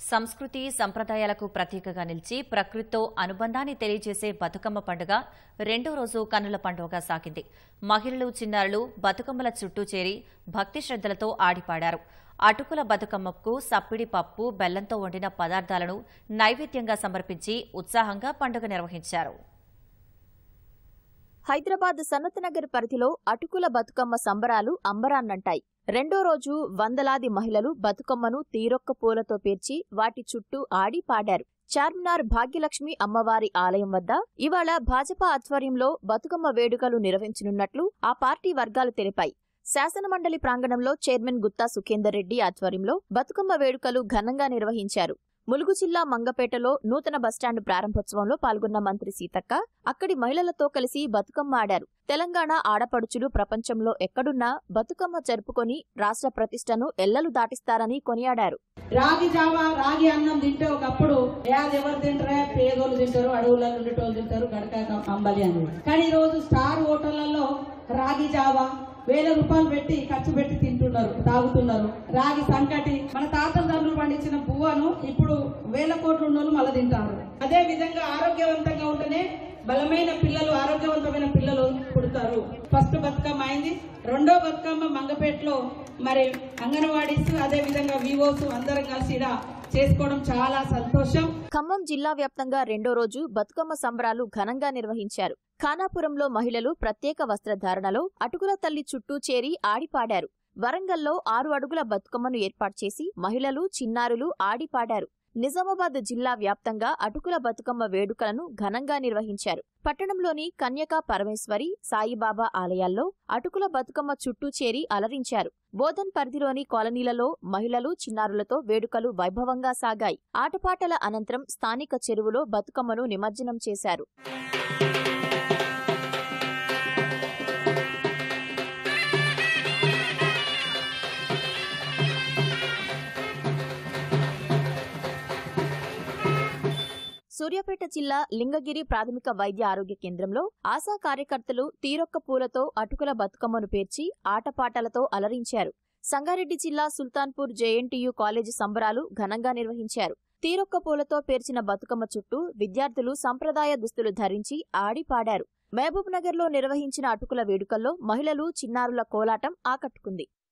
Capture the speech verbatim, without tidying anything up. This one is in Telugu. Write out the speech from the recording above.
సంస్కృతి సంప్రదాయాలకు ప్రతీకగా నిలిచి ప్రకృతితో అనుబంధాన్ని తెలియజేసే బతుకమ్మ పండుగ రెండో రోజు కన్నుల పండుగగా సాగింది. మహిళలు చిన్నారులు బతుకమ్మల చుట్టూ చేరి భక్తి శ్రద్ధలతో ఆడిపాడారు. అటుకుల బతుకమ్మకు సప్పిడి పప్పు బెల్లంతో వండిన పదార్థాలను నైవేద్యంగా సమర్పించి ఉత్సాహంగా పండుగ నిర్వహించారు. హైదరాబాద్ సనత్నగర్ పరిధిలో అటుకుల బతుకమ్మ సంబరాలు అంబరాన్నంటాయి. రెండో రోజు వందలాది మహిళలు బతుకమ్మను తీరొక్క పూలతో పేర్చి వాటి చుట్టూ ఆడి పాడారు. చార్మినార్ భాగ్యలక్ష్మి అమ్మవారి ఆలయం వద్ద ఇవాళ భాజపా ఆధ్వర్యంలో బతుకమ్మ వేడుకలు నిర్వహించనున్నట్లు ఆ పార్టీ వర్గాలు తెలిపాయి. శాసనమండలి ప్రాంగణంలో చైర్మన్ గుత్తా సుఖేందర్ రెడ్డి ఆధ్వర్యంలో బతుకమ్మ వేడుకలు ఘనంగా నిర్వహించారు. ములుగు జిల్లా మంగపేటలో నూతన బస్టాండ్ ప్రారంభోత్సవంలో పాల్గొన్న మంత్రి సీతక్క అక్కడి మహిళలతో కలిసి బతుకమ్మ ఆడారు. తెలంగాణ ఆడపడుచులు ప్రపంచంలో ఎక్కడున్నా బతుకమ్మ జరుపుకొని రాష్ట్ర ప్రతిష్టను ఎల్లలు దాటిస్తారని కొనియాడారు. రాగి జావా రాగి అన్నం తింటే ఒకప్పుడు యాది ఎవరు తింటారా, పేదోళ్ళు తింటారు, అడవుల ఉండేటోళ్ళు తింటారు, గడక అంబలి అని. కానీ ఈ రోజు స్టార్ హోటళ్లలో రాగి జావా వేల రూపాయలు పెట్టి ఖర్చు పెట్టి తింటున్నారు, తాగుతున్నారు. రాగి సంకటి మన తాతల తండ్రులు పండించిన పువ్వును ఇప్పుడు వేల కోట్లు ఉన్న మళ్ళీ తింటారు. అదే విధంగా ఆరోగ్యవంతంగా ఉంటేనే బలమైన పిల్లలు, ఆరోగ్యవంతమైన పిల్లలు పుడతారు. ఫస్ట్ బతుకమ్మ అయింది. రెండో బతుకమ్మ మంగపేటలో మరి అంగన్వాడీస్ అదే విధంగా వివోస్ అందరం కలిసి చేసుకోవడం చాలా సంతోషం. ఖమ్మం జిల్లా వ్యాప్తంగా రెండో రోజు బతుకమ్మ సంబరాలు ఘనంగా నిర్వహించారు. ఖానాపురంలో మహిళలు ప్రత్యేక వస్త్రధారణలో అటుకుల తల్లి చుట్టూ చేరి ఆడిపాడారు. వరంగల్లో ఆరు అడుగుల బతుకమ్మను ఏర్పాటు చేసి మహిళలు చిన్నారులు ఆడిపాడారు. నిజామాబాద్ జిల్లా వ్యాప్తంగా అటుకుల బతుకమ్మ వేడుకలను ఘనంగా నిర్వహించారు. పట్టణంలోని కన్యకా పరమేశ్వరి, సాయిబాబా ఆలయాల్లో అటుకుల బతుకమ్మ చుట్టూ చేరి అలరించారు. బోధన్ పరిధిలోని కాలనీలలో మహిళలు చిన్నారులతో వేడుకలు వైభవంగా సాగాయి. ఆటపాటల అనంతరం స్థానిక చెరువులో బతుకమ్మను నిమజ్జనం చేశారు. సూర్యాపేట జిల్లా లింగగిరి ప్రాథమిక వైద్య ఆరోగ్య కేంద్రంలో ఆశా కార్యకర్తలు తీరొక్క పూలతో అటుకుల బతుకమ్మను పేర్చి ఆటపాటలతో అలరించారు. సంగారెడ్డి జిల్లా సుల్తాన్పూర్ జేఎన్టీయూ కాలేజీ సంబరాలు ఘనంగా నిర్వహించారు. తీరొక్క పూలతో పేర్చిన బతుకమ్మ చుట్టూ విద్యార్థులు సంప్రదాయ దుస్తులు ధరించి ఆడి పాడారు. మహబూబ్ నగర్లో నిర్వహించిన అటుకుల వేడుకల్లో మహిళలు చిన్నారుల కోలాటం ఆకట్టుకుంది.